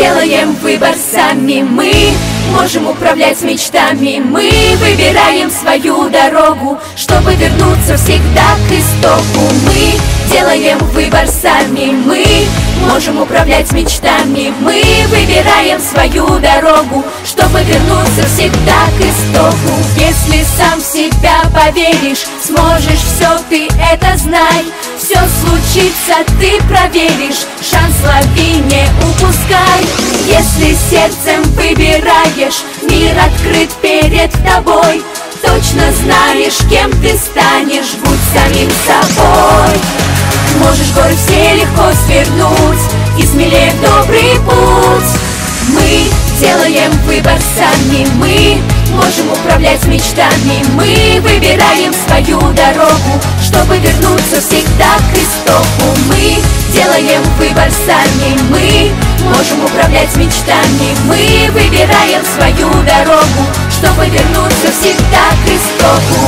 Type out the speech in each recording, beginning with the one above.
делаем выбор сами. Мы можем управлять мечтами. Мы выбираем свою дорогу, чтобы вернуться всегда к истоку. Мы делаем выбор сами. Мы можем управлять мечтами. Мы выбираем свою дорогу, чтобы вернуться всегда к истоку. Если сам в себя поверишь, сможешь все, ты это знай. Все случится, ты проверишь, шанс лови, не упускай. Если сердцем выбираешь, мир открыт перед тобой. Точно знаешь, кем ты станешь, будь самим собой. Можешь горы все легко свернуть и смелее в добрый путь. Мы делаем выбор сами. Мы можем управлять мечтами. Мы выбираем свою дорогу, чтобы вернуться всегда к истоку. Мы делаем выбор сами. Мы можем управлять мечтами. Мы выбираем свою дорогу, чтобы вернуться всегда к истоку.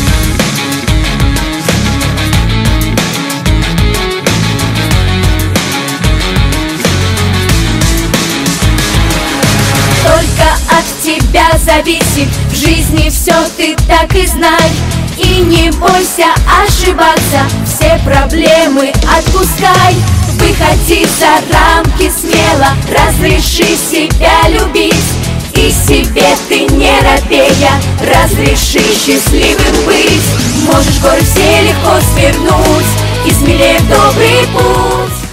Только от тебя зависит в жизни все, ты так и знай. И не бойся ошибаться, все проблемы отпускай. Выходи за рамки смело, разреши себя любить. И себе ты не робея, разреши счастливым быть. Можешь горы все легко свернуть и смелее в добрый путь.